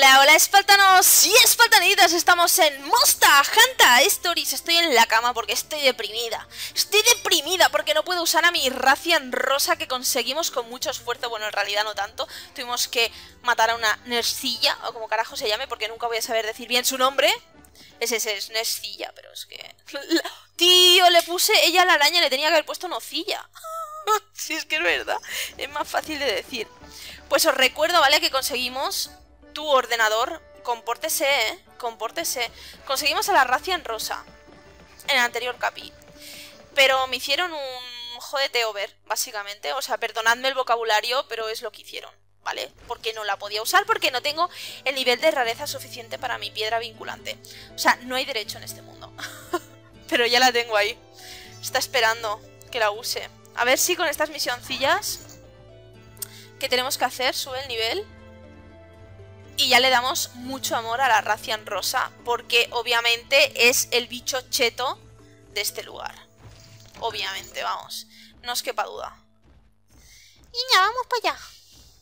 Hola, hola espartanos y espartanitas, estamos en Monster Hunter Stories. Estoy en la cama porque estoy deprimida. Estoy deprimida porque no puedo usar a mi Rathian rosa que conseguimos con mucho esfuerzo. Bueno, en realidad no tanto. Tuvimos que matar a una Nercilla, o como carajo se llame, porque nunca voy a saber decir bien su nombre. Es Nercilla, pero es que... Tío, le puse ella a la araña, le tenía que haber puesto Nocilla. Si es que es verdad, es más fácil de decir. Pues os recuerdo, ¿vale? Que conseguimos tu ordenador. Compórtese, compórtese. Conseguimos a la Rathian rosa en el anterior capi. Pero me hicieron un jodete over, básicamente. O sea, perdonadme el vocabulario, pero es lo que hicieron, ¿vale? Porque no la podía usar, porque no tengo el nivel de rareza suficiente para mi piedra vinculante. O sea, no hay derecho en este mundo. Pero ya la tengo ahí. Está esperando que la use. A ver si con estas misioncillas que tenemos que hacer sube el nivel. Y ya le damos mucho amor a la Rathian rosa, porque obviamente es el bicho cheto de este lugar. Obviamente, vamos. No os quepa duda. Y ya, vamos para allá.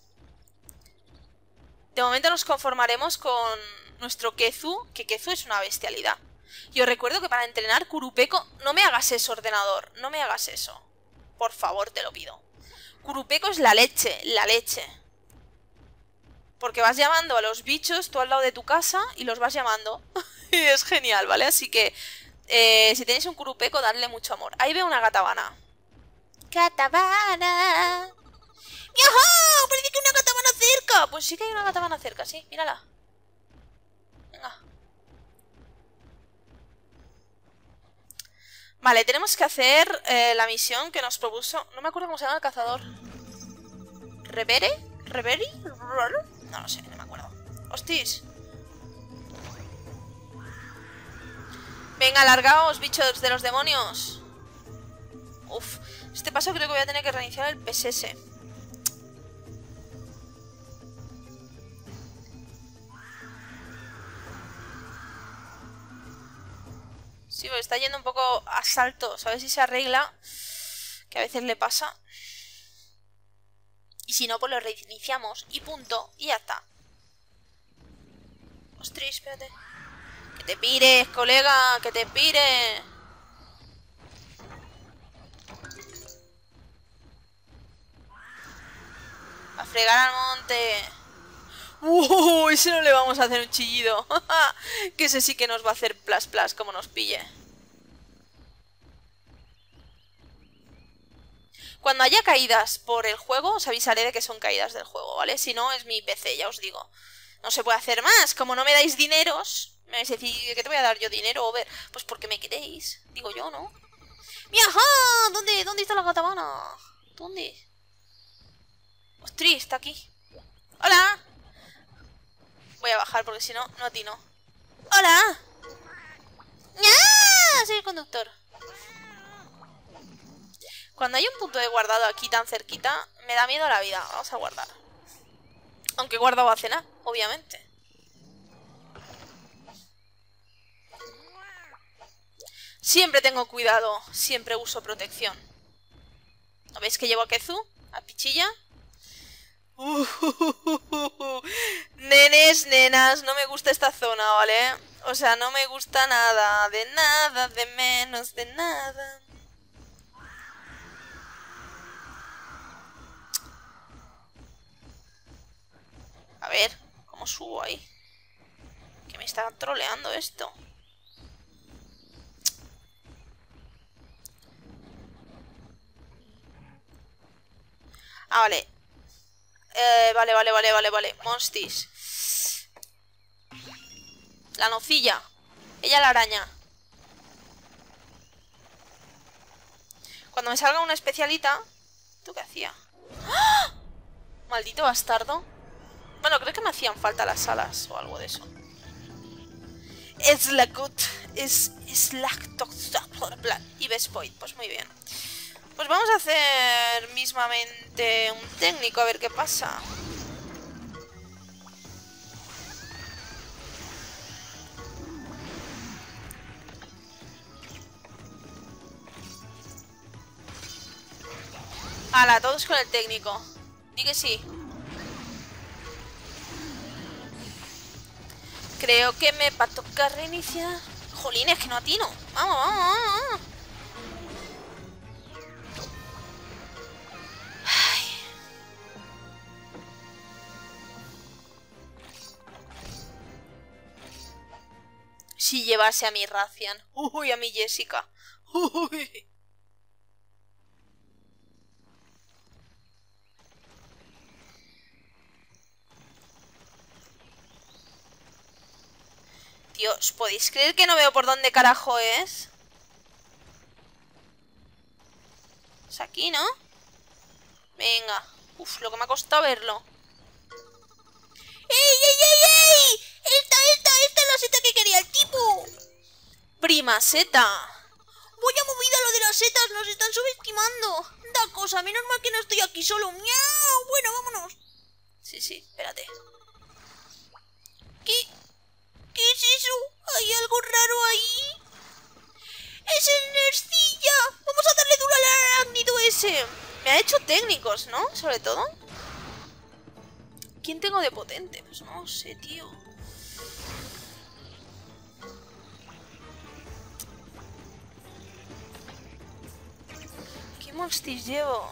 De momento nos conformaremos con nuestro Kezu, que Kezu es una bestialidad. Y os recuerdo que para entrenar Kurupeko... No me hagas eso, ordenador. No me hagas eso. Por favor, te lo pido. Kurupeko es la leche, la leche. Porque vas llamando a los bichos tú al lado de tu casa y los vas llamando. Y es genial, ¿vale? Así que si tenéis un Kurupeko, dadle mucho amor. Ahí veo una gatabana. ¡Gatabana! ¡Yaja! ¡Parece que hay una gatabana cerca! Pues sí que hay una gatabana cerca, sí. Mírala. Venga. Vale, tenemos que hacer la misión que nos propuso... No me acuerdo cómo se llama el cazador. ¿Revere? ¿Reveri? No lo sé, no me acuerdo. ¡Hostis! Venga, largaos, bichos de los demonios. Uf, este paso creo que voy a tener que reiniciar el PSS. Sí, porque está yendo un poco a saltos. A ver si se arregla. Que a veces le pasa. Y si no, pues lo reiniciamos. Y punto. Y ya está. Ostras, espérate. Que te pires, colega. Que te pires. A fregar al monte. Ese no le vamos a hacer un chillido. Que ese sí que nos va a hacer plas plas como nos pille. Cuando haya caídas por el juego, os avisaré de que son caídas del juego, ¿vale? Si no, es mi PC, ya os digo. No se puede hacer más. Como no me dais dineros, me vais a decir, ¿qué te voy a dar yo dinero, Over? Pues porque me queréis, digo yo, ¿no? ¡Miaja! ¿Dónde está la gatabana? ¿Dónde? ¡Ostras! Está aquí. ¡Hola! Voy a bajar porque si no, no atino. ¡Hola! ¡Ah! Soy el conductor. Cuando hay un punto de guardado aquí tan cerquita, me da miedo la vida. Vamos a guardar. Aunque he guardado a cenar, obviamente. Siempre tengo cuidado. Siempre uso protección. ¿No veis que llevo a Kezu? A Pichilla. Nenes, nenas, no me gusta esta zona, ¿vale? O sea, no me gusta nada. De nada, de menos, de nada. A ver, ¿cómo subo ahí? Que me está troleando esto. Ah, vale. Vale. Monstis. La nocilla. Ella la araña. Cuando me salga una especialita... ¿Tú qué hacía? ¡Ah! Maldito bastardo. Bueno, creo que me hacían falta las alas o algo de eso. Es la gut. Es la... Y Bespoid. Pues muy bien. Pues vamos a hacer mismamente un técnico a ver qué pasa. Hala, todos con el técnico. Di que sí. Creo que me va a tocar reiniciar. Jolín, es que no atino. Vamos, vamos, vamos. Ay. Si llevase a mi Rathian. Uy, a mi Jessica. Uy. Dios, ¿podéis creer que no veo por dónde carajo es? Es aquí, ¿no? Venga. Uf, lo que me ha costado verlo. ¡Ey, ey, ey, ey! ¡Esta es la seta que quería el tipo! Prima seta. Vaya movida lo de las setas, nos están subestimando. Da cosa, menos mal que no estoy aquí solo. ¡Miau! Bueno, vámonos. Sí, espérate. ¿Qué es eso? ¿Hay algo raro ahí? ¡Es el Nercilla! ¡Vamos a darle duro al arácnido ese! Me ha hecho técnicos, ¿no? Sobre todo. ¿Quién tengo de potente? Pues no sé, tío. ¿Qué monsters llevo?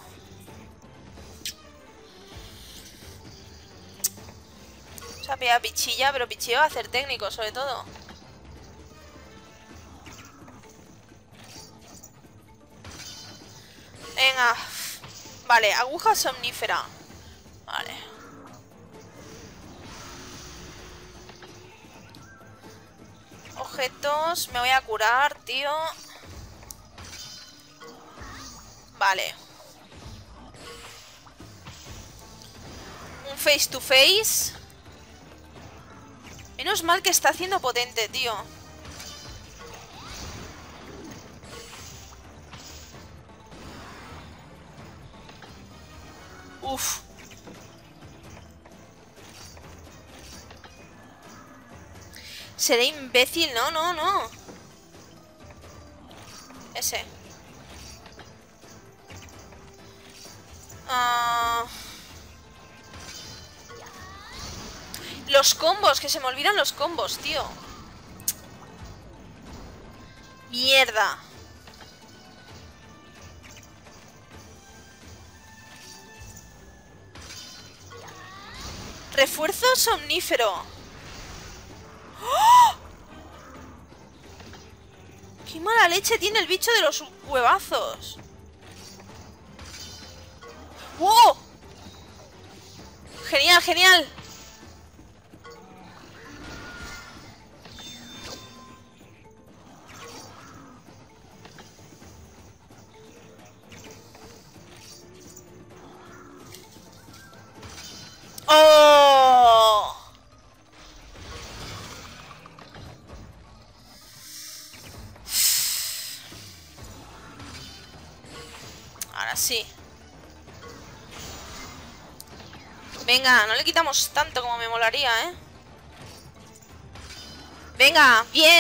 O sea, pega pichilla, pero pichilla va a hacer técnico, sobre todo. Venga. Vale, aguja somnífera. Vale. Objetos. Me voy a curar, tío. Vale. Un face to face. Menos mal que está haciendo potente, tío. Uf. Seré imbécil, no, no, no. Ese. Los combos, que se me olvidan los combos, tío. Mierda. Refuerzo somnífero. ¡Oh! ¡Qué mala leche tiene el bicho de los huevazos! ¡Wow! Genial, genial. ¡Oh! Ahora sí. Venga, no le quitamos tanto como me molaría, ¿eh? Venga, bien.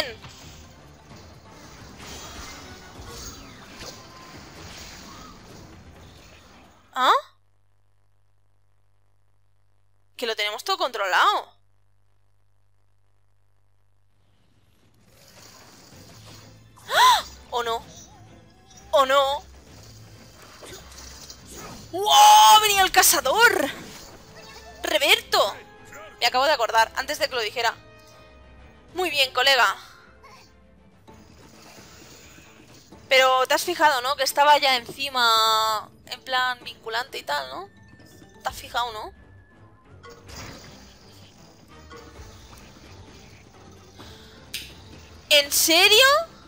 ¿Ah? Que lo tenemos todo controlado. ¡Ah! ¿O no? ¿O no? ¡Wow! ¡Venía el cazador! ¡Reverto! Me acabo de acordar, antes de que lo dijera. Muy bien, colega. Pero te has fijado, ¿no? Que estaba ya encima, en plan vinculante y tal, ¿no? ¿Te has fijado, no? ¿En serio?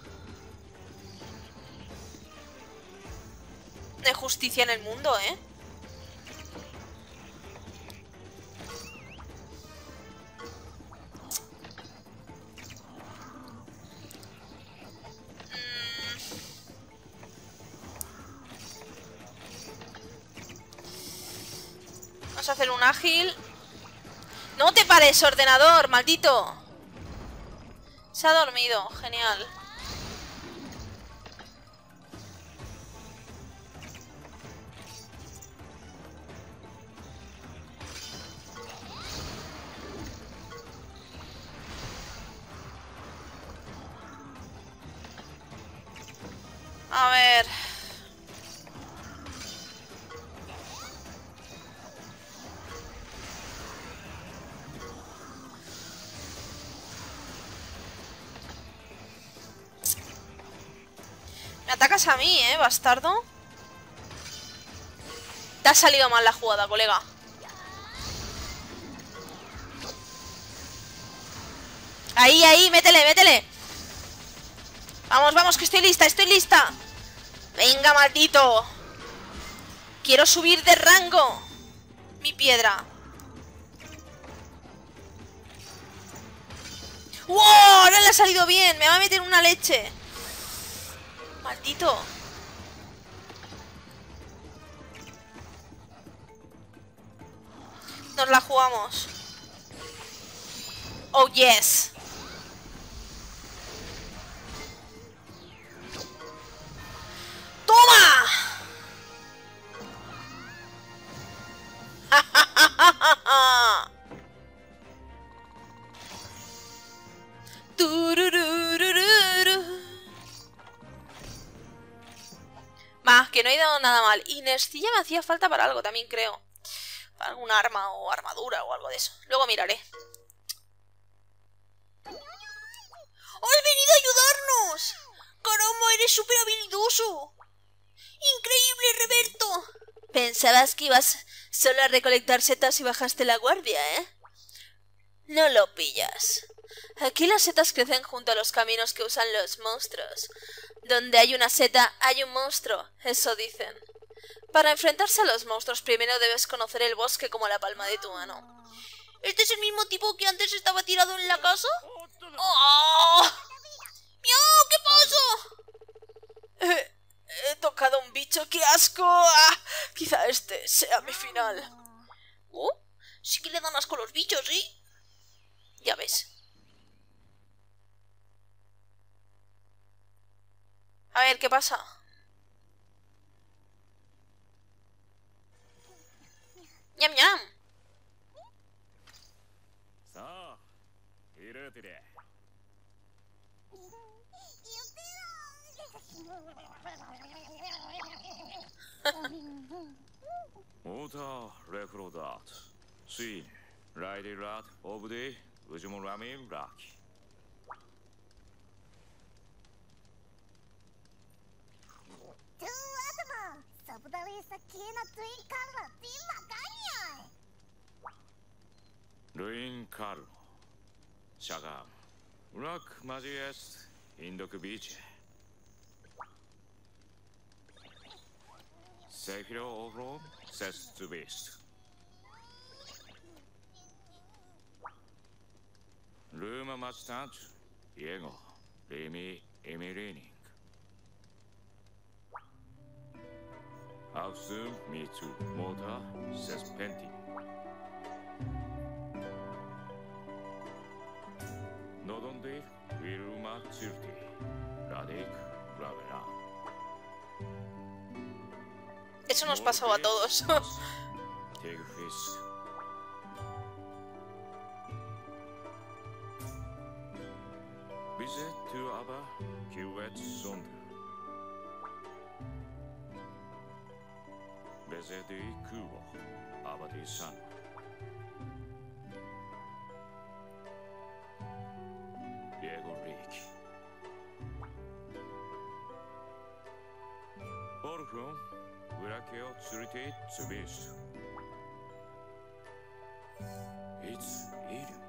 No hay justicia en el mundo, ¿eh? Vamos a hacer un ágil. ¡No te pares, ordenador, maldito! Se ha dormido, genial. ver. Me atacas a mí, bastardo. Te ha salido mal la jugada, colega. Ahí, ahí, métele, métele. Vamos, vamos, que estoy lista, estoy lista. Venga, maldito. Quiero subir de rango. Mi piedra. ¡Wow! Ahora le ha salido bien. Me va a meter una leche. Maldito. Nos la jugamos. Oh, yes. ¡Toma! Va, que no ha ido nada mal. Y Nercilla me hacía falta para algo también, creo. Para algún arma o armadura o algo de eso. Luego miraré. ¡Has venido a ayudarnos! ¡Caramba, eres súper habilidoso! ¡Increíble, Roberto! Pensabas que ibas solo a recolectar setas y bajaste la guardia, ¿eh? No lo pillas. Aquí las setas crecen junto a los caminos que usan los monstruos. Donde hay una seta, hay un monstruo, eso dicen. Para enfrentarse a los monstruos, primero debes conocer el bosque como la palma de tu mano. ¿Este es el mismo tipo que antes estaba tirado en la casa? ¡Oh! ¡Miau! ¿Qué pasa? He tocado un bicho, ¡qué asco! ¡Ah! Quizá este sea mi final. Sí que le dan asco los bichos, ¿sí? Ya ves. A ver, ¿qué pasa? ¡Ñam, ñam! Ruin Carlo, Shagam, Rock Magiest, Indok Beach, Sekiro Ovro, Sest to Beast, Luma Mastant, Diego, Remy Emilining, Ausum Mitsu, Mota, Sest Penti. Nodonde Wilma Zirti, Radek Ravera. Eso nos pasó a todos. Take fish. Visit to Abba, Kiwet Sond. Visit the Kubo, Abba the Sun. Diego Rick. Orfron, Urakeo Tsurite Tsubisu. It's Iru.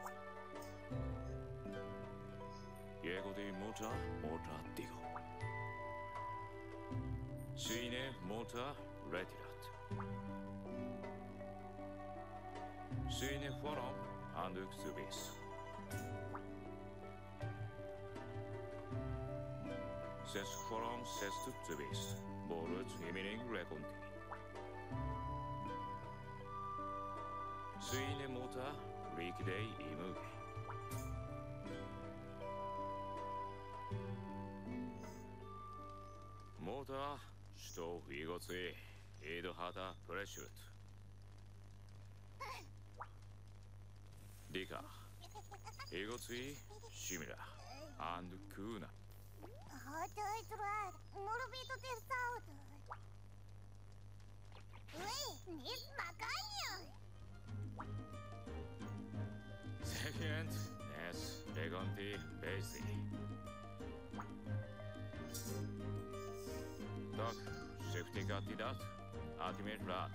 Diego de Mota, Mota Digo. Sine Mota Retirat. Sine Forum, Anduk Tsubisu. Ses forum ses to the beast. Borut himining reconti. Suine mota weekday imuge. Mota sto igotsi edo hata pressure. Dika igotsi shimira and kuna. Second, yes, Legonti, Basie. Doc, safety kandidat, Ultimate Rad.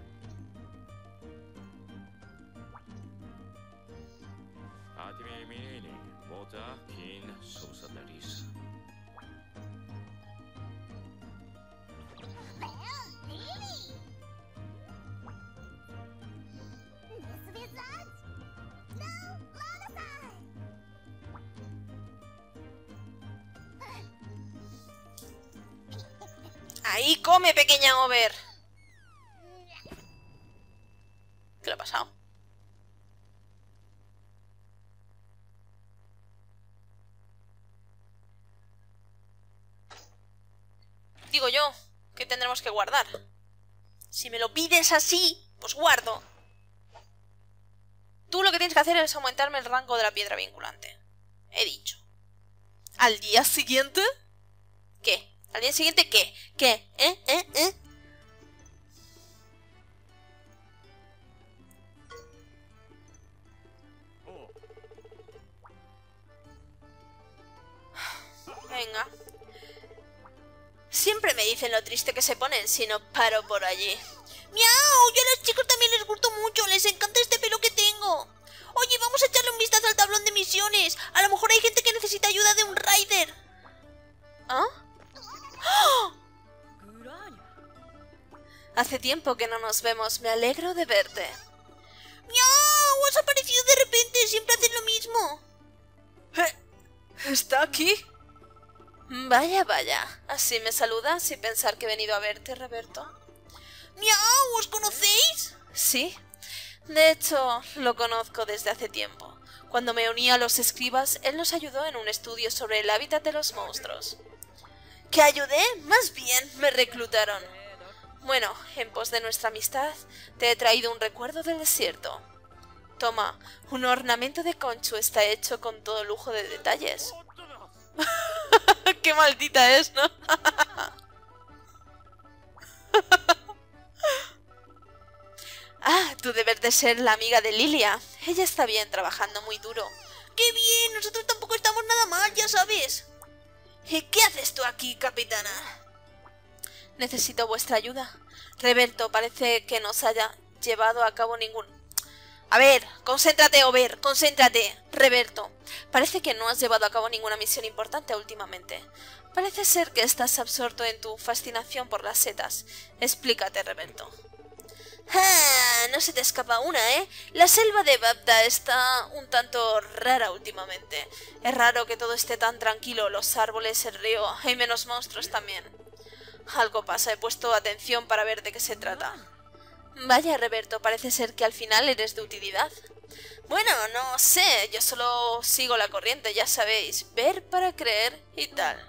Ultimate Mini, Water, Kin, Sosadaris. Ahí come, pequeña Over. ¿Qué le ha pasado? Digo yo, que tendremos que guardar. Si me lo pides así, pues guardo. Tú lo que tienes que hacer es aumentarme el rango de la piedra vinculante. He dicho. ¿Al día siguiente? ¿Qué? ¿Al día siguiente qué? ¿Qué? Venga. Siempre me dicen lo triste que se ponen si no paro por allí. ¡Miau! Y a los chicos también les gustó mucho. Les encanta este pelo que tengo. Oye, vamos a echarle un vistazo al tablón de misiones. A lo mejor hay gente que necesita ayuda de un rider. ¿Ah? ¡Oh! Hace tiempo que no nos vemos. Me alegro de verte. ¡Miau! Has aparecido de repente. Siempre haces lo mismo. ¿Está aquí? Vaya, vaya. ¿Así me saludas sin pensar que he venido a verte, Roberto? ¡Miau! ¿Os conocéis? Sí. De hecho, lo conozco desde hace tiempo. Cuando me uní a los escribas, él nos ayudó en un estudio sobre el hábitat de los monstruos. ¿Que ayudé? Más bien, me reclutaron. Bueno, en pos de nuestra amistad, te he traído un recuerdo del desierto. Toma, un ornamento de conchu está hecho con todo lujo de detalles. ¡Qué maldita es!, ¿no? Ah, tú debes de ser la amiga de Lilia. Ella está bien, trabajando muy duro. ¡Qué bien! Nosotros tampoco estamos nada mal, ya sabes. ¿Y qué haces tú aquí, capitana? Necesito vuestra ayuda. Roberto, parece que nos haya llevado a cabo ningún... A ver, concéntrate, Over, concéntrate. Roberto, parece que no has llevado a cabo ninguna misión importante últimamente. Parece ser que estás absorto en tu fascinación por las setas. Explícate, Roberto. ¡Ah! No se te escapa una, ¿eh? La selva de Babda está un tanto rara últimamente. Es raro que todo esté tan tranquilo, los árboles, el río, hay menos monstruos también. Algo pasa, he puesto atención para ver de qué se trata. Vaya, Roberto, parece ser que al final eres de utilidad. Bueno, no sé, yo solo sigo la corriente, ya sabéis, ver para creer y tal.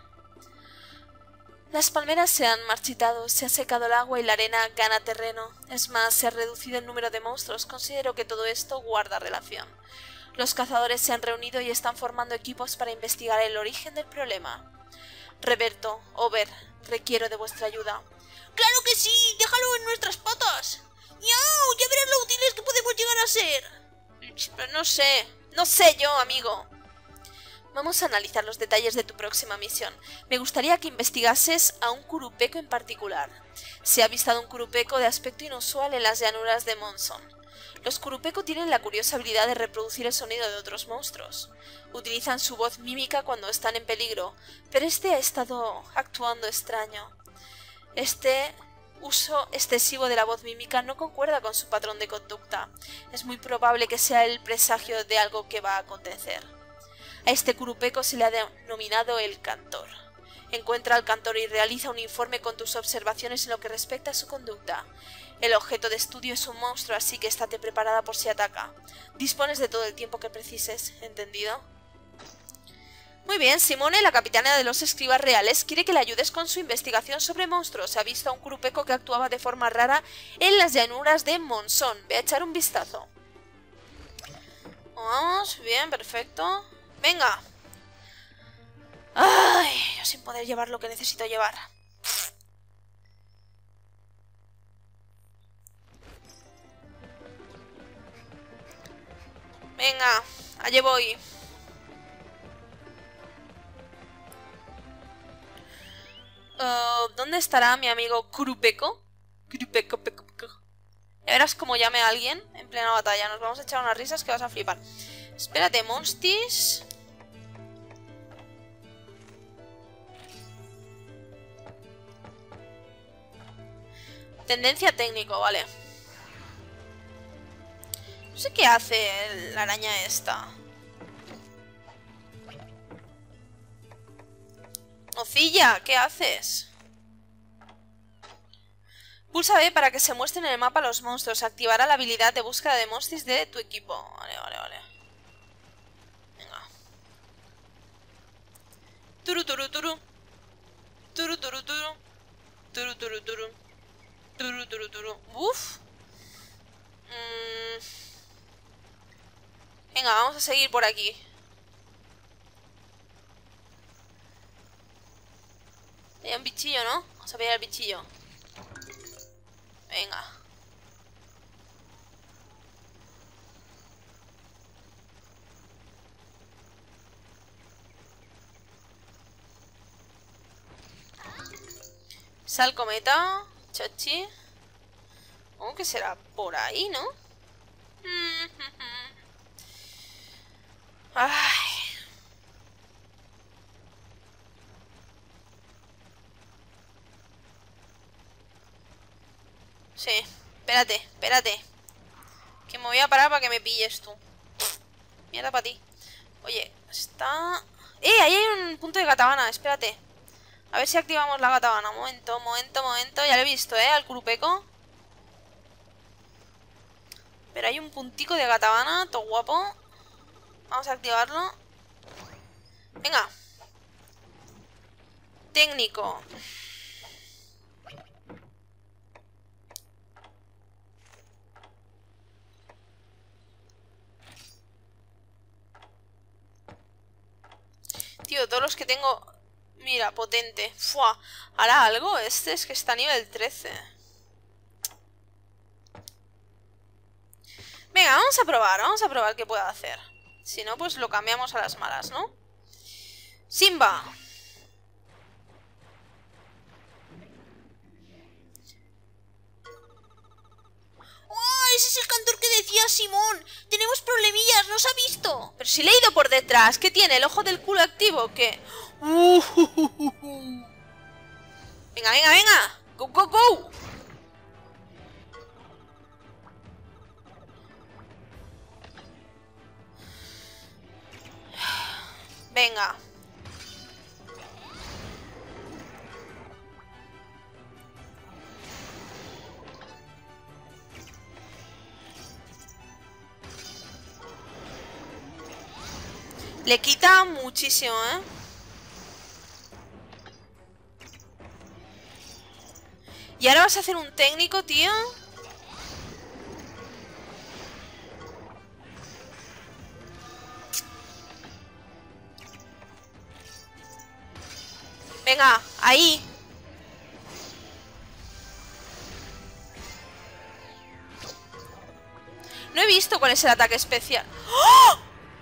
Las palmeras se han marchitado, se ha secado el agua y la arena gana terreno. Es más, se ha reducido el número de monstruos. Considero que todo esto guarda relación. Los cazadores se han reunido y están formando equipos para investigar el origen del problema. Roberto, Over, requiero de vuestra ayuda. ¡Claro que sí! ¡Déjalo en nuestras patas! ¡Miau! ¡Ya verás lo útiles que podemos llegar a ser! Pero no sé yo, amigo. Vamos a analizar los detalles de tu próxima misión. Me gustaría que investigases a un curupeco en particular. Se ha avistado un curupeco de aspecto inusual en las llanuras de Monson. Los curupeco tienen la curiosa habilidad de reproducir el sonido de otros monstruos. Utilizan su voz mímica cuando están en peligro, pero este ha estado actuando extraño. Este uso excesivo de la voz mímica no concuerda con su patrón de conducta. Es muy probable que sea el presagio de algo que va a acontecer. A este curupeco se le ha denominado el cantor. Encuentra al cantor y realiza un informe con tus observaciones en lo que respecta a su conducta. El objeto de estudio es un monstruo, así que estate preparada por si ataca. Dispones de todo el tiempo que precises, ¿entendido? Muy bien, Simone, la capitana de los escribas reales, quiere que le ayudes con su investigación sobre monstruos. Se ha visto a un curupeco que actuaba de forma rara en las llanuras de Monson. Ve a echar un vistazo. Vamos, bien, perfecto. Venga. Ay, yo sin poder llevar lo que necesito llevar. Venga, allí voy. ¿Dónde estará mi amigo Kurupeko? Kurupeko, peko, peko. Ya verás cómo llame a alguien en plena batalla. Nos vamos a echar unas risas que vas a flipar. Espérate, Monstis. Tendencia técnico, vale. No sé qué hace la araña esta. Nocilla, ¿qué haces? Pulsa B para que se muestren en el mapa los monstruos. Activará la habilidad de búsqueda de monsters de tu equipo. Vale, vale, vale. Venga. Turu, turu, turu. Turu, turu, turu. Turu, turu, turu. Turu, turu, turu. Uf. Venga, vamos a seguir por aquí. Hay un bichillo, ¿no? Vamos a pillar el bichillo. Venga. Sal cometa. Chachi. ¿Cómo que será por ahí, no? Ay. Sí, espérate, espérate. Que me voy a parar para que me pilles tú. Mierda para ti. Oye, está... Ahí hay un punto de Gatabana, espérate. A ver si activamos la Gatabana. Momento, momento, momento. Ya lo he visto, al Kurupeko. Pero hay un puntico de Gatabana, todo guapo. Vamos a activarlo. Venga. Técnico. Tío, todos los que tengo... Mira, potente. ¡Fua! ¿Hará algo? Este es que está a nivel 13. Venga, vamos a probar qué puede hacer. Si no, pues lo cambiamos a las malas, ¿no? Simba. ¡Oh! Ese es el cantor que decía Simón. Tenemos problemillas, ¿nos ha visto? Pero si le he ido por detrás. ¿Qué tiene? ¿El ojo del culo activo o qué? Venga, venga, venga. Go, go, go. Venga. Le quita muchísimo, ¿eh? ¿Y ahora vas a hacer un técnico, tío? Venga, ahí. No he visto cuál es el ataque especial. ¡Oh!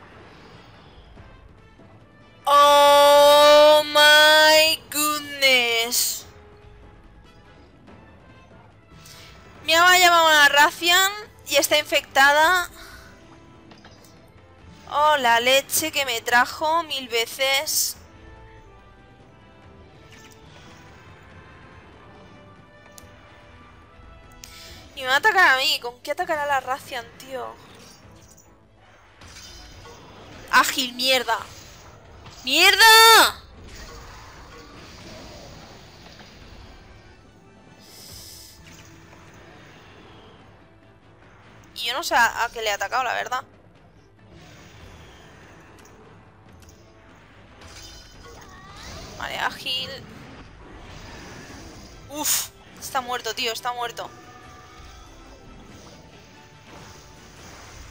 Oh my goodness. Mi ama llama a una Rathian y está infectada. Oh, la leche que me trajo 1000 veces. Y me va a atacar a mí. ¿Con qué atacará la Rathian, tío? Ágil, mierda. ¡Mierda! Y yo no sé a qué le he atacado, la verdad. Vale, ágil. Uf, está muerto, tío, está muerto.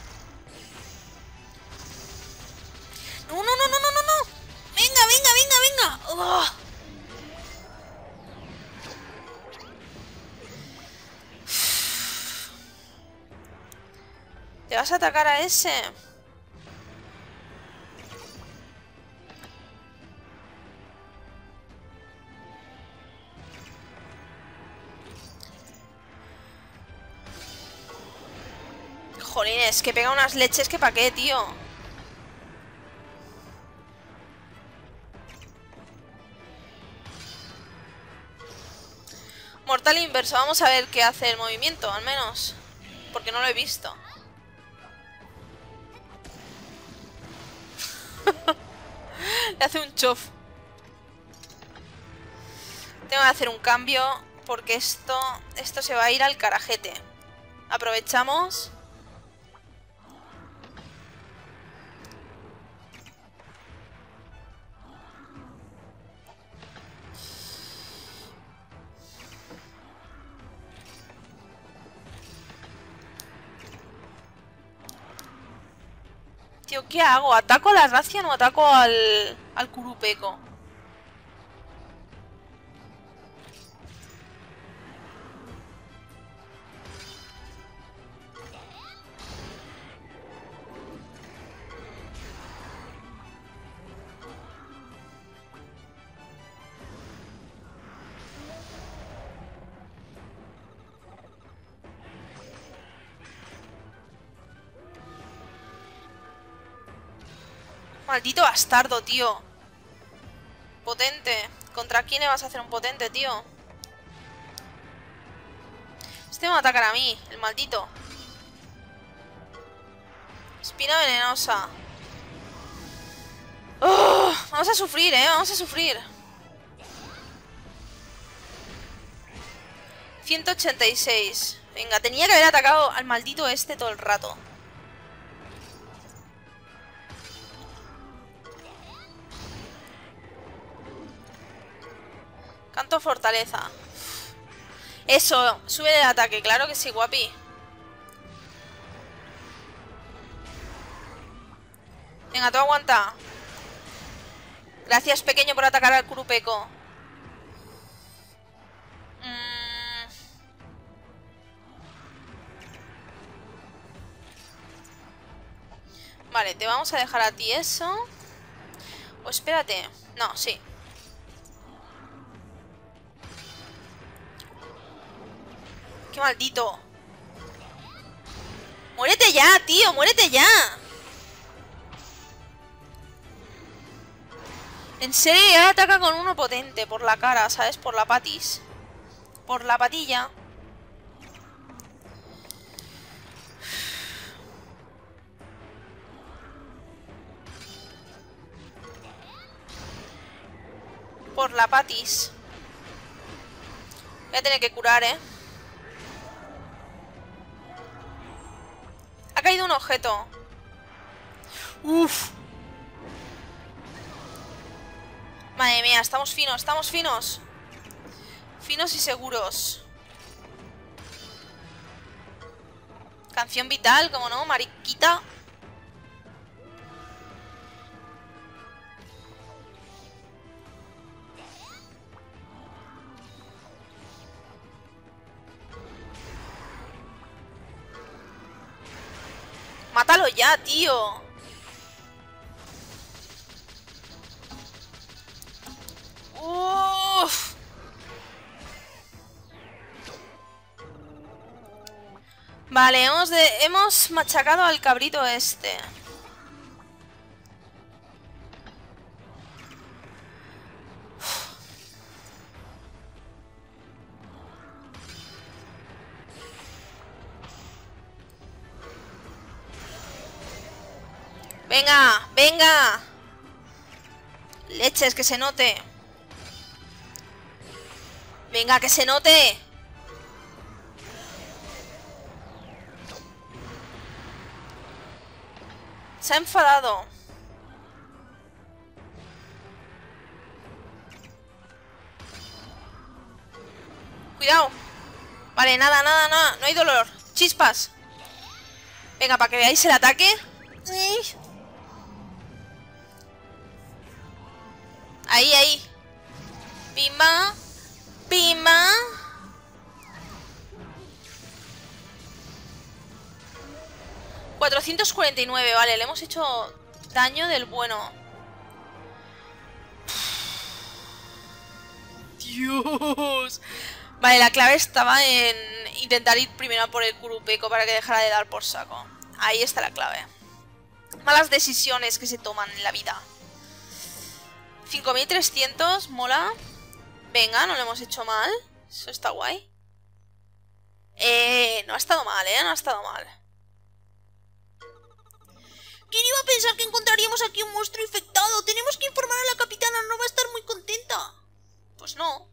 No, no, no, no, no, no, no. Venga, venga, venga, venga. ¡Oh! ¿Te vas a atacar a ese? Jolines, que pega unas leches que pa' qué, tío. Mortal inverso, vamos a ver qué hace el movimiento, al menos. Porque no lo he visto. Le hace un chof. Tengo que hacer un cambio porque esto se va a ir al carajete. Aprovechamos. Tío, ¿qué hago? ¿Ataco a la Rathian o ataco al Kurupeko? Maldito bastardo, tío. Potente. ¿Contra quién le vas a hacer un potente, tío? Este me va a atacar a mí, el maldito. Espina venenosa. ¡Oh! Vamos a sufrir, vamos a sufrir. 186. Venga, tenía que haber atacado al maldito este todo el rato. Canto fortaleza. Eso, sube el ataque, claro que sí, guapi. Venga, tú aguanta. Gracias, pequeño, por atacar al Kurupeko. Vale, te vamos a dejar a ti eso. O espérate. No, sí. ¡Qué maldito! ¡Muérete ya, tío! ¡Muérete ya! En serio, ya ataca con uno potente por la cara, ¿sabes? Por la patis. Por la patilla. Por la patis. Voy a tener que curar, Ha caído un objeto. Uf. Madre mía, estamos finos, estamos finos. Finos y seguros. Canción vital, como no, mariquita. Mátalo ya, tío. Uff. Vale, hemos machacado al cabrito este. Venga, venga. Leches, que se note. Venga, que se note. Se ha enfadado. Cuidado. Vale, nada, nada, nada. No hay dolor. Chispas. Venga, para que veáis el ataque. Ahí, ahí. Pimba. Pimba. $449, vale, le hemos hecho daño del bueno. Dios. Vale, la clave estaba en intentar ir primero a por el Kurupeko para que dejara de dar por saco. Ahí está la clave. Malas decisiones que se toman en la vida. 5300, mola. Venga, no lo hemos hecho mal. Eso está guay. No ha estado mal, no ha estado mal. ¿Quién iba a pensar que encontraríamos aquí un monstruo infectado? Tenemos que informar a la capitana, no va a estar muy contenta. Pues no.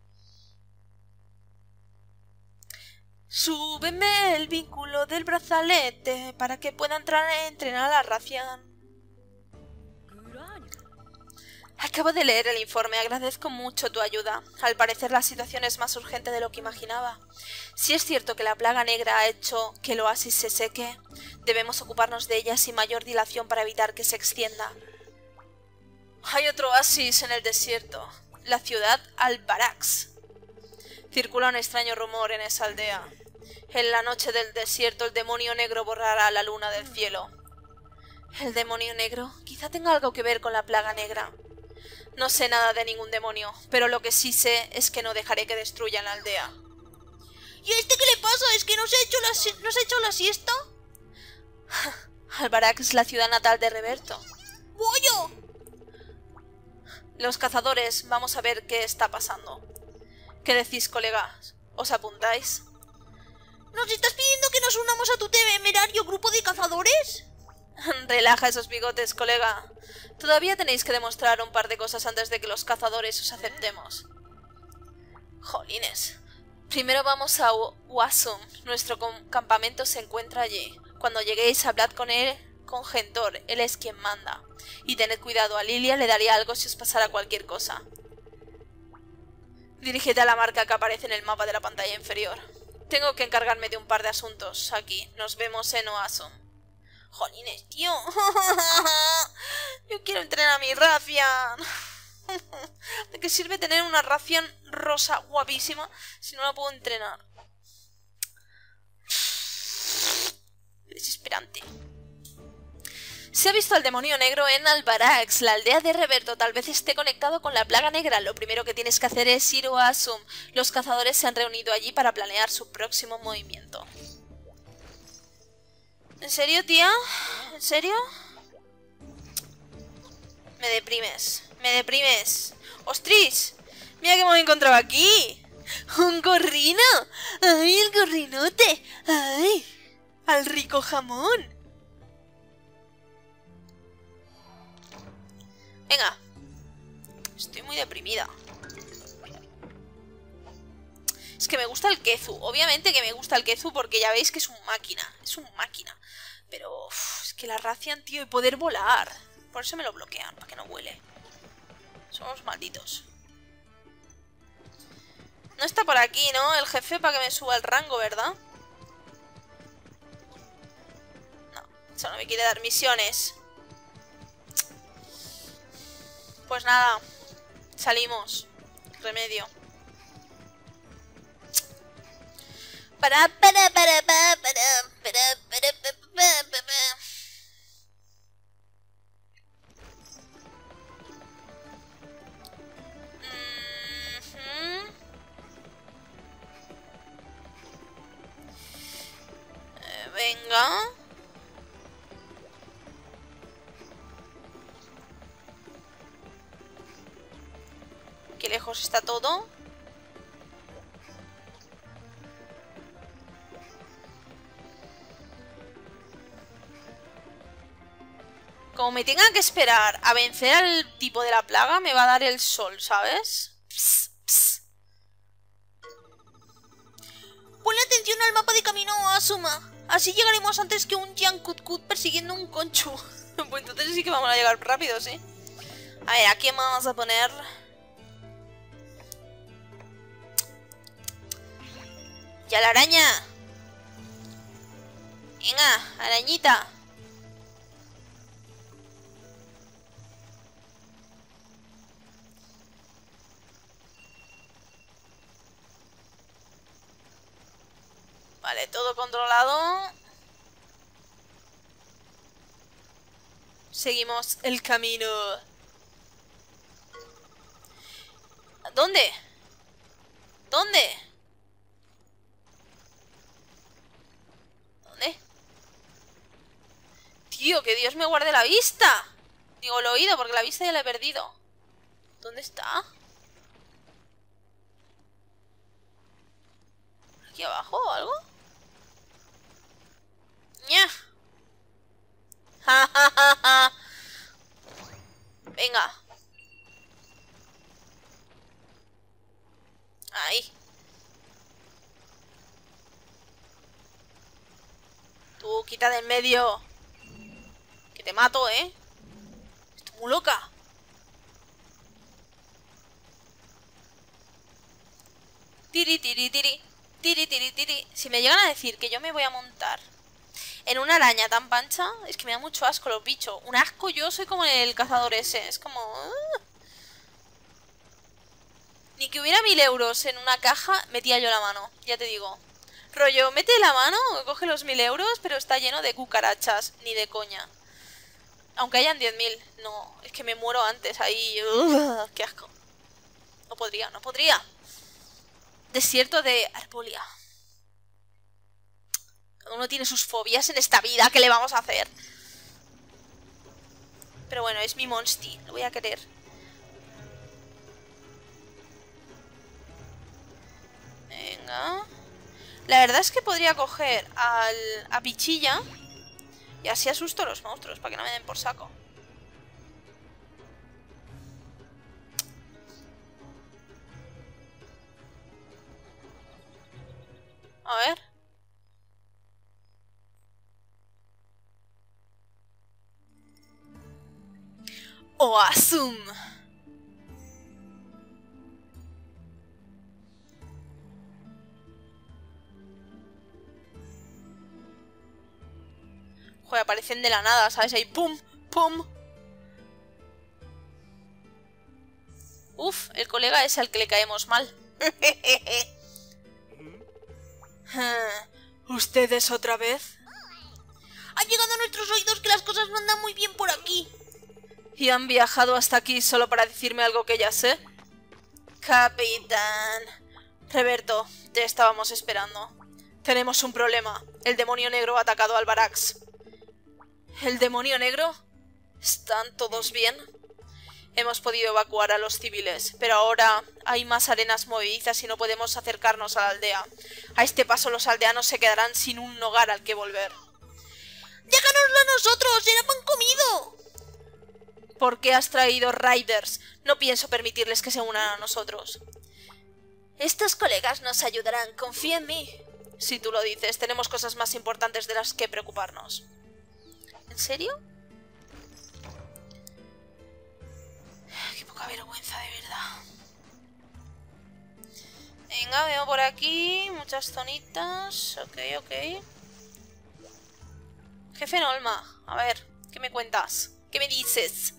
Súbeme el vínculo del brazalete para que pueda entrar a entrenar a la Rathian. Acabo de leer el informe, agradezco mucho tu ayuda. Al parecer la situación es más urgente de lo que imaginaba. Si es cierto que la plaga negra ha hecho que el oasis se seque, debemos ocuparnos de ella sin mayor dilación para evitar que se extienda. Hay otro oasis en el desierto, la ciudad Al-Barax. Circula un extraño rumor en esa aldea. En la noche del desierto el demonio negro borrará la luna del cielo. ¿El demonio negro? Quizá tenga algo que ver con la plaga negra. No sé nada de ningún demonio, pero lo que sí sé es que no dejaré que destruyan la aldea. ¿Y a este qué le pasa? ¿Es que no se ha hecho la siesta? Al-Barax es la ciudad natal de Reberto. ¡Voyo! Los cazadores, vamos a ver qué está pasando. ¿Qué decís, colegas? ¿Os apuntáis? ¿Nos estás pidiendo que nos unamos a tu temerario grupo de cazadores? Relaja esos bigotes, colega. Todavía tenéis que demostrar un par de cosas antes de que los cazadores os aceptemos. Jolines. Primero vamos a Wasum. Nuestro campamento se encuentra allí. Cuando lleguéis, hablad con él, con Gentor. Él es quien manda. Y tened cuidado, a Lilia le daría algo si os pasara cualquier cosa. Dirígete a la marca que aparece en el mapa de la pantalla inferior. Tengo que encargarme de un par de asuntos aquí. Nos vemos en Oasum. Jolines, tío. Yo quiero entrenar a mi Rathian. ¿De qué sirve tener una Rathian rosa guapísima si no la puedo entrenar? Desesperante. Se ha visto al demonio negro en Al-Barax, la aldea de Reberto. Tal vez esté conectado con la plaga negra. Lo primero que tienes que hacer es ir a Oasum. Los cazadores se han reunido allí para planear su próximo movimiento. ¿En serio, tía? ¿En serio? Me deprimes. Me deprimes. ¡Ostris! ¡Mira que me he encontrado aquí! ¡Un gorrino! ¡Ay, el gorrinote! ¡Ay! ¡Al rico jamón! Venga. Estoy muy deprimida. Es que me gusta el Kezu. Obviamente que me gusta el Kezu porque ya veis que es un máquina. Es un máquina. Pero es que la Rathian, tío, y poder volar. Por eso me lo bloquean, para que no vuele. Somos malditos. No está por aquí, ¿no? El jefe para que me suba el rango, ¿verdad? No, eso no me quiere dar misiones. Pues nada, salimos. Remedio. Venga. Qué lejos está todo. Como me tenga que esperar a vencer al tipo de la plaga, me va a dar el sol, ¿sabes? Pss, pss. Ponle atención al mapa de camino a Asuma. Así llegaremos antes que un Yankutkut persiguiendo un Conchu. Pues entonces sí que vamos a llegar rápido, ¿sí? A ver, ¿a quién vamos a poner? ¡Ya la araña! Venga, arañita. Vale, todo controlado. Seguimos el camino. ¿Dónde? ¿Dónde? ¿Dónde? Tío, que Dios me guarde la vista. Digo, el oído, porque la vista ya la he perdido. ¿Dónde está? ¿Aquí abajo o algo? ¡Nya! ¡Ja, ja, ja, ja! Venga. Ahí. Tú, quita de en medio. Que te mato, ¿eh? Estoy muy loca. Tiri, tiri, tiri. Tiri, tiri, tiri. Si me llegan a decir que yo me voy a montar en una araña tan pancha, es que me da mucho asco los bichos. Un asco, yo soy como el cazador ese. Es como... Ni que hubiera 1000 euros en una caja, metía yo la mano. Ya te digo. Rollo, mete la mano, coge los 1000 euros, pero está lleno de cucarachas. Ni de coña. Aunque hayan 10.000. No, es que me muero antes ahí. ¡Qué asco! No podría, no podría. Desierto de Arbolia. Cada uno tiene sus fobias en esta vida. ¿Qué le vamos a hacer? Pero bueno, es mi monsti. Lo voy a querer. Venga. La verdad es que podría coger a Pichilla y así asusto a los monstruos para que no me den por saco. A ver. Oasum. Joder, aparecen de la nada, ¿sabes? Ahí, pum, pum. Uf, el colega es al que le caemos mal. ¿Ustedes otra vez? Ha llegado a nuestros oídos que las cosas no andan muy bien por aquí. ¿Y han viajado hasta aquí solo para decirme algo que ya sé? Capitán... Roberto, te estábamos esperando. Tenemos un problema. El demonio negro ha atacado al Barax. ¿El demonio negro? ¿Están todos bien? Hemos podido evacuar a los civiles, pero ahora hay más arenas movedizas y no podemos acercarnos a la aldea. A este paso los aldeanos se quedarán sin un hogar al que volver. ¡Déjanoslo a nosotros! ¡Ya nos han comido! ¿Por qué has traído Riders? No pienso permitirles que se unan a nosotros. Estos colegas nos ayudarán, confía en mí. Si tú lo dices, tenemos cosas más importantes de las que preocuparnos. ¿En serio? Qué poca vergüenza, de verdad. Venga, veo por aquí muchas zonitas. Ok, ok. Jefe Nolma, a ver, ¿qué me cuentas? ¿Qué me dices?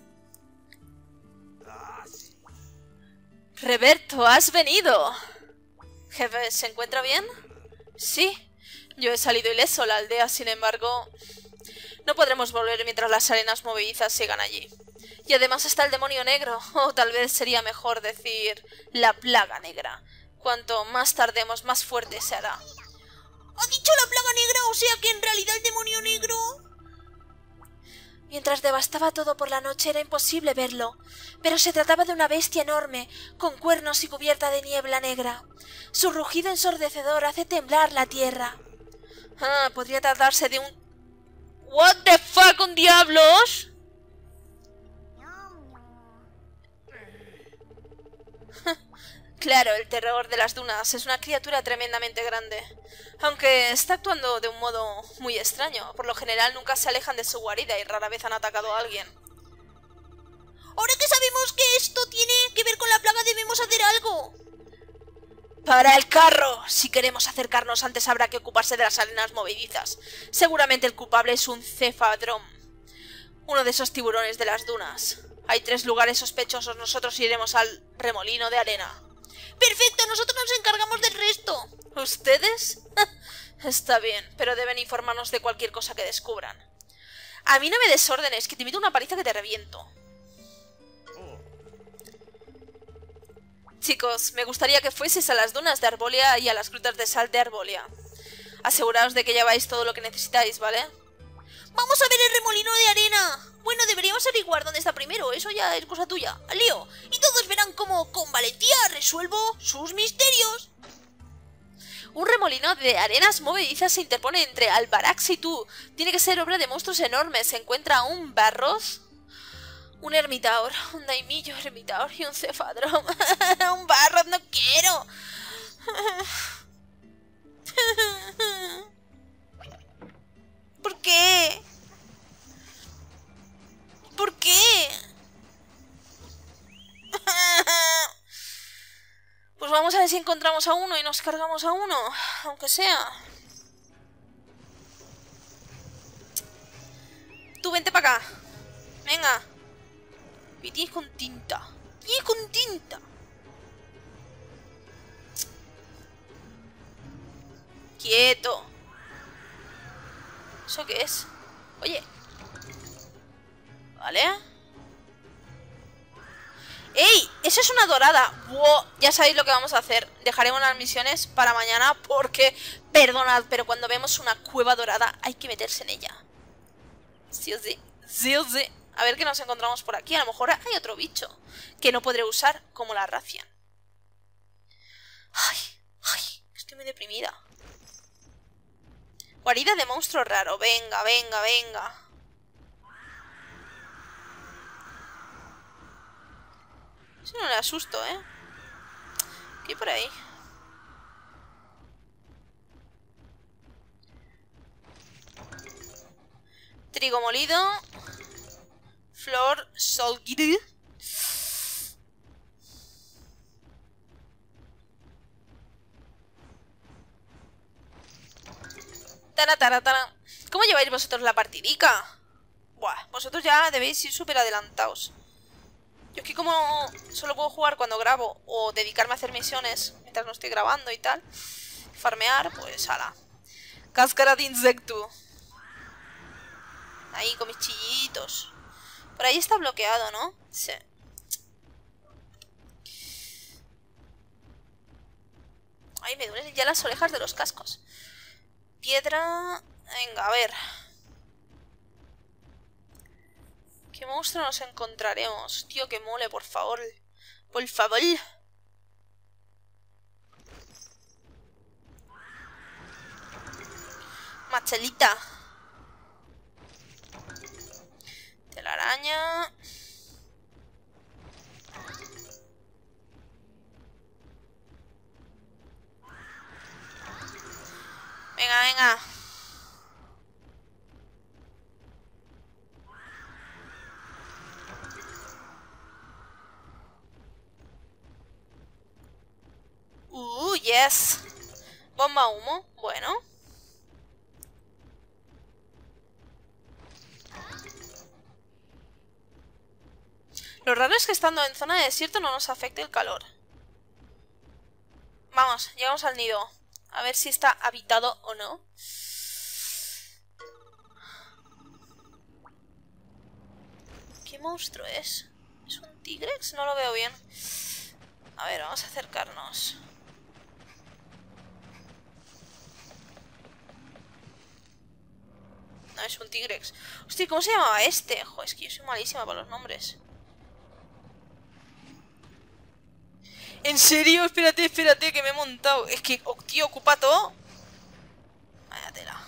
Roberto, has venido. Jefe, ¿se encuentra bien? Sí, yo he salido ileso. La aldea, sin embargo, no podremos volver mientras las arenas movedizas sigan allí. Y además está el demonio negro, o tal vez sería mejor decir la plaga negra. Cuanto más tardemos, más fuerte se hará. ¿Ha dicho la plaga negra? O sea que en realidad el demonio negro... Mientras devastaba todo por la noche era imposible verlo, pero se trataba de una bestia enorme, con cuernos y cubierta de niebla negra. Su rugido ensordecedor hace temblar la tierra. Ah, podría tratarse de un... ¿What the fuck, un diablos? Claro, el terror de las dunas es una criatura tremendamente grande, aunque está actuando de un modo muy extraño. Por lo general nunca se alejan de su guarida y rara vez han atacado a alguien. Ahora que sabemos que esto tiene que ver con la plaga, debemos hacer algo. ¡Para el carro! Si queremos acercarnos antes habrá que ocuparse de las arenas movedizas. Seguramente el culpable es un cefadrón, uno de esos tiburones de las dunas. Hay 3 lugares sospechosos, nosotros iremos al remolino de arena. ¡Perfecto! Nosotros nos encargamos del resto. ¿Ustedes? Está bien, pero deben informarnos de cualquier cosa que descubran. A mí no me desórdenes, que te meto una paliza que te reviento. Chicos, me gustaría que fueseis a las dunas de Arbolia y a las grutas de sal de Arbolia. Aseguraos de que lleváis todo lo que necesitáis, ¿vale? ¡Vamos a ver el remolino de arena! Bueno, deberíamos averiguar dónde está primero, eso ya es cosa tuya. ¡Al lío! Y todos verán cómo, con valentía, resuelvo sus misterios. Un remolino de arenas movedizas se interpone entre Albarax y tú. Tiene que ser obra de monstruos enormes. Se encuentra un Barroz, un Ermitaur, un Daimillo Ermitaur y un Cefadrón. Un Barroz no quiero. ¿Por qué? ¿Por qué? Pues vamos a ver si encontramos a uno y nos cargamos a uno, aunque sea. Tú vente para acá. Venga. Y tienes con tinta. Tienes con tinta. Quieto. ¿Eso qué es? Oye. Vale. ¡Ey! ¡Eso es una dorada! ¡Wow! Ya sabéis lo que vamos a hacer. Dejaremos las misiones para mañana porque, perdonad, pero cuando vemos una cueva dorada hay que meterse en ella. Sí o sí. Sí o sí. A ver qué nos encontramos por aquí. A lo mejor hay otro bicho que no podré usar como la Rathian. Ay, estoy muy deprimida. Guarida de monstruo raro. Venga, venga, venga. Eso no le asusto, ¿eh? ¿Qué hay por ahí? Trigo molido. Flor solguir. Tara. ¿Cómo lleváis vosotros la partidica? Buah, vosotros ya debéis ir súper adelantados. Yo es que como solo puedo jugar cuando grabo o dedicarme a hacer misiones mientras no estoy grabando y tal, farmear, pues ala. Cáscara de insecto. Ahí con mis chillitos. Por ahí está bloqueado, ¿no? Sí. Ay, me duelen ya las orejas de los cascos. Piedra... Venga, a ver. ¿Qué monstruo nos encontraremos? Tío, que mole, por favor. Por favor. Machelita. Telaraña. Venga. Yes. Bomba humo. Bueno. Lo raro es que estando en zona de desierto no nos afecte el calor. Vamos, llegamos al nido. A ver si está habitado o no. ¿Qué monstruo es? ¿Es un tigrex? No lo veo bien. A ver, vamos a acercarnos. No, es un tigrex. Hostia, ¿cómo se llamaba este? Joder, es que yo soy malísima para los nombres. ¿En serio? Espérate, que me he montado. Es que, tío, ocupa todo. Vaya tela.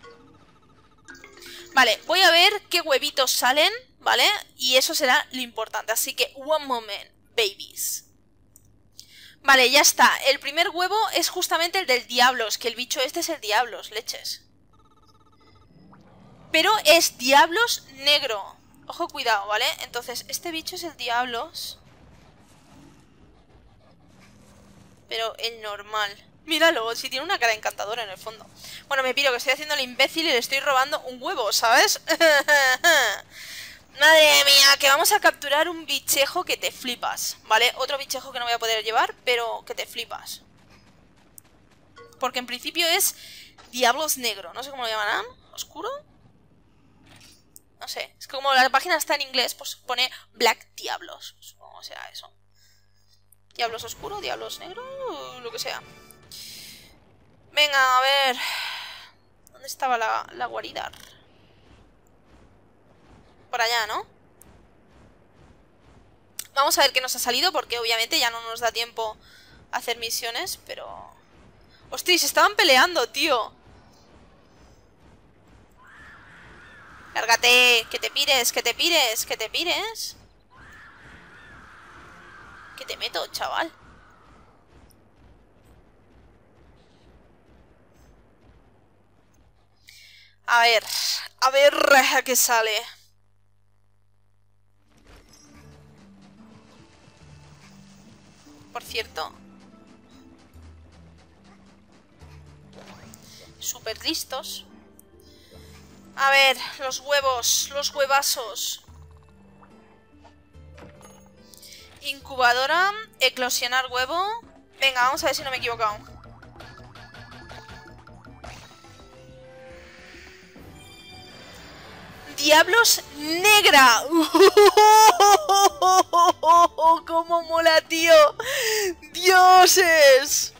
Vale, voy a ver qué huevitos salen, ¿vale? Y eso será lo importante. Así que, one moment, babies. Vale, ya está. El primer huevo es justamente el del Diablos. Que el bicho este es el Diablos, leches. Pero es Diablos negro. Ojo, cuidado, ¿vale? Entonces, este bicho es el Diablos. Pero el normal. Míralo, si tiene una cara encantadora en el fondo. Bueno, me piro que estoy haciendo el imbécil y le estoy robando un huevo, ¿sabes? Madre mía, que vamos a capturar un bichejo que te flipas, ¿vale? Otro bichejo que no voy a poder llevar, pero que te flipas. Porque en principio es Diablos Negro. No sé cómo lo llamarán. ¿Oscuro? No sé. Es que como la página está en inglés, pues pone Black Diablos. Supongo que será eso. Diablos Oscuro, Diablos Negro, lo que sea. Venga, a ver. ¿Dónde estaba la guarida? Por allá, ¿no? Vamos a ver qué nos ha salido, porque obviamente ya no nos da tiempo a hacer misiones, pero... ¡Hostia! Se estaban peleando, tío. Lárgate, que te pires, que te pires, que te pires. Que te meto, chaval. A ver a qué sale. Por cierto. Súper listos. A ver, los huevos, los huevazos. Incubadora, eclosionar huevo. Venga, vamos a ver si no me he equivocado. ¡Diablos negra! ¡Cómo mola, tío! ¡Dioses!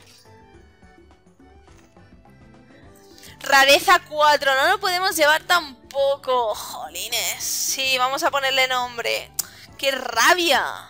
Rareza 4, no lo podemos llevar tampoco. Jolines. Sí, vamos a ponerle nombre. ¡Qué rabia!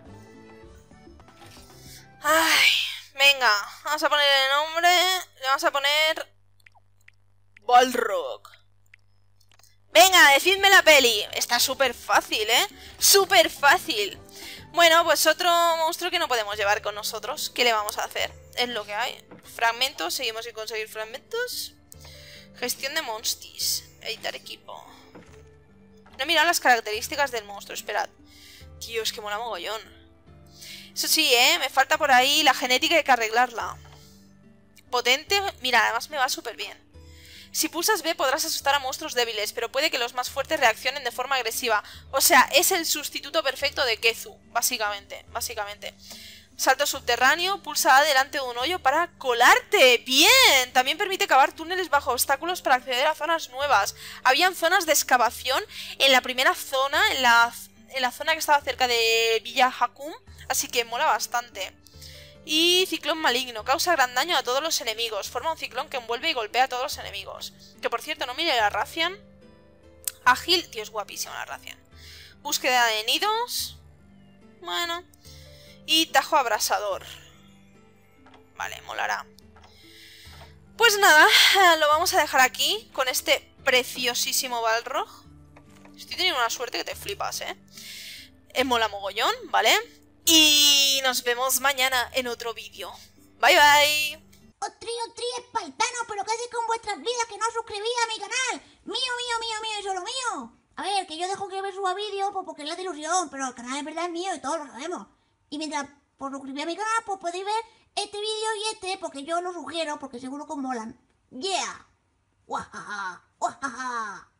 Ay, venga, vamos a ponerle nombre. Le vamos a poner... Balrog. Venga, decidme la peli. Está súper fácil, ¿eh? Súper fácil. Bueno, pues otro monstruo que no podemos llevar con nosotros. ¿Qué le vamos a hacer? Es lo que hay. Fragmentos, seguimos sin conseguir fragmentos. Gestión de monstis. Editar equipo. No he mirado las características del monstruo, esperad. Tío, es que mola mogollón. Eso sí, me falta por ahí la genética, hay que arreglarla. Potente, mira, además me va súper bien. Si pulsas B podrás asustar a monstruos débiles, pero puede que los más fuertes reaccionen de forma agresiva. O sea, es el sustituto perfecto de Kezu, básicamente. Salto subterráneo, pulsa A delante de un hoyo para colarte. ¡Bien! También permite cavar túneles bajo obstáculos para acceder a zonas nuevas. Habían zonas de excavación en la primera zona, en la zona que estaba cerca de Villa Hakum, así que mola bastante. Y ciclón maligno, causa gran daño a todos los enemigos. Forma un ciclón que envuelve y golpea a todos los enemigos. Que por cierto, no mire la Rathian. Ágil, tío, es guapísima la Rathian. Búsqueda de nidos. Bueno. Y tajo abrasador. Vale, molará. Pues nada, lo vamos a dejar aquí con este preciosísimo Balrog. Estoy teniendo una suerte que te flipas, mola mogollón, ¿vale? Y nos vemos mañana en otro vídeo. Bye bye. Otri, espartano, pero ¿qué hacéis con vuestras vidas que no os suscribís a mi canal? Mío, y solo mío. A ver, que yo dejo que me suba vídeos pues porque es la de ilusión, pero el canal en verdad es mío y todos lo sabemos. Y mientras por suscribir a mi canal, pues podéis ver este vídeo y este, porque yo lo sugiero, porque seguro que os molan. Yeah. Wahaha, wahaha.